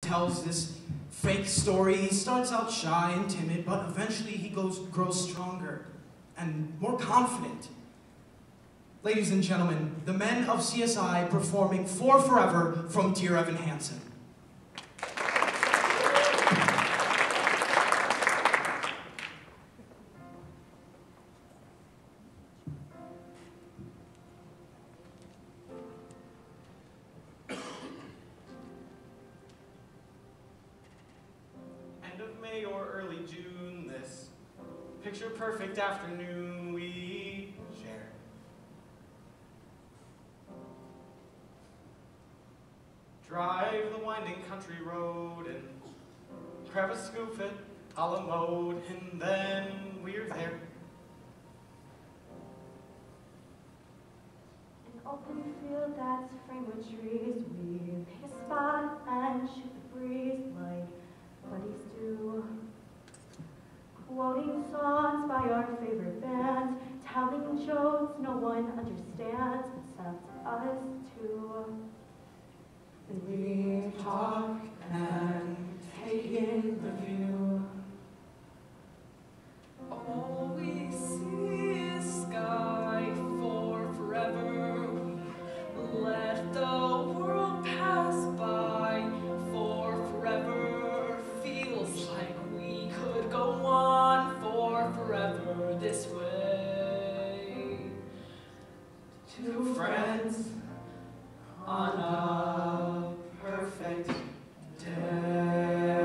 tells this fake story. He starts out shy and timid, but eventually he grows stronger and more confident. Ladies and gentlemen, the men of CSI performing For Forever from Dear Evan Hansen. End of May or early June, this picture-perfect afternoon we share. Drive the winding country road and grab a scoop at a la mode, and then we're there. An open field that's framed with trees, we pick a spot and shoot the breeze like buddies do. Quoting songs by our favorite bands, telling jokes no one understands except us two. And we talk and take in the view. All we see is sky for forever. We let the world pass by for forever. Feels like we could go on for forever this way. Two friends on a perfect day.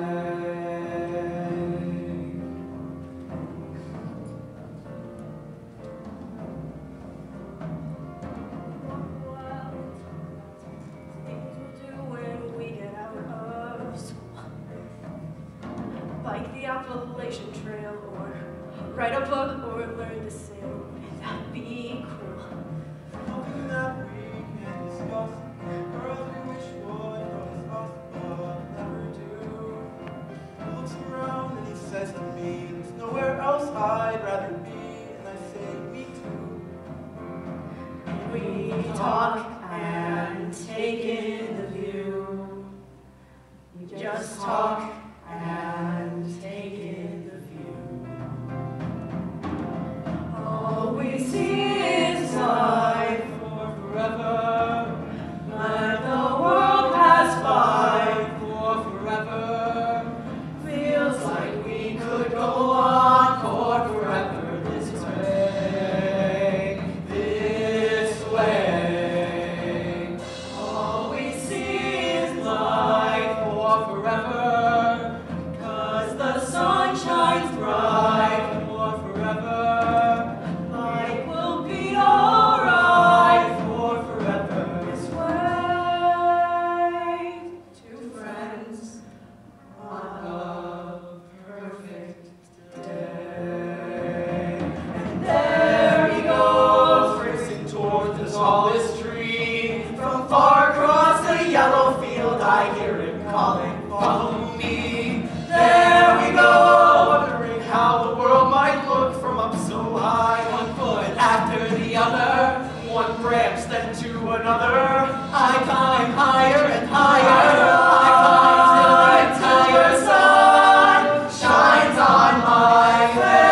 Things we'll do when we get out of school. Bike the Appalachian Trail, or write a book, or learn to sail. That'd be cool. Hoping that we can discuss girls we wish would notice us, but never do. He looks around and he says to me, there's nowhere else I'd rather be, and I say, me too. We talk and take in the view. We just talk and take in the view. All we see is life for forever. Let the world pass by for forever. Feels like we could go on for forever this way, this way. All we see is life for forever, 'cause the sun shines bright for forever. Life will be alright for forever this way. Two friends on a perfect day. And there he goes, racing towards the tallest tree. From far across the yellow field, I hear him calling, follow me. There we go, wondering how the world might look from up so high. One foot after the other, one branch then to another. I climb higher and higher. I climb till the entire sun shines on my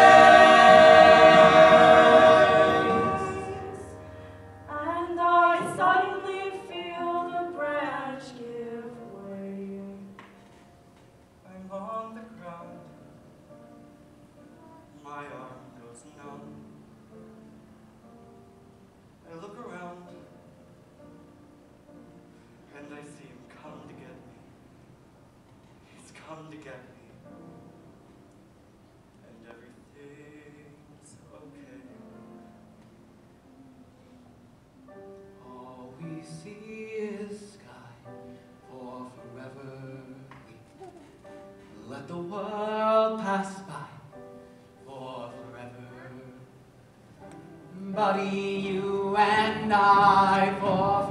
face. And I suddenly feel the branch give way. I'm on the ground, my arm goes numb. I look around, and I see him come to get me. He's come to get me. And everything's okay. All we see is sky for forever. We let the world pass by for forever. Buddy, you and I for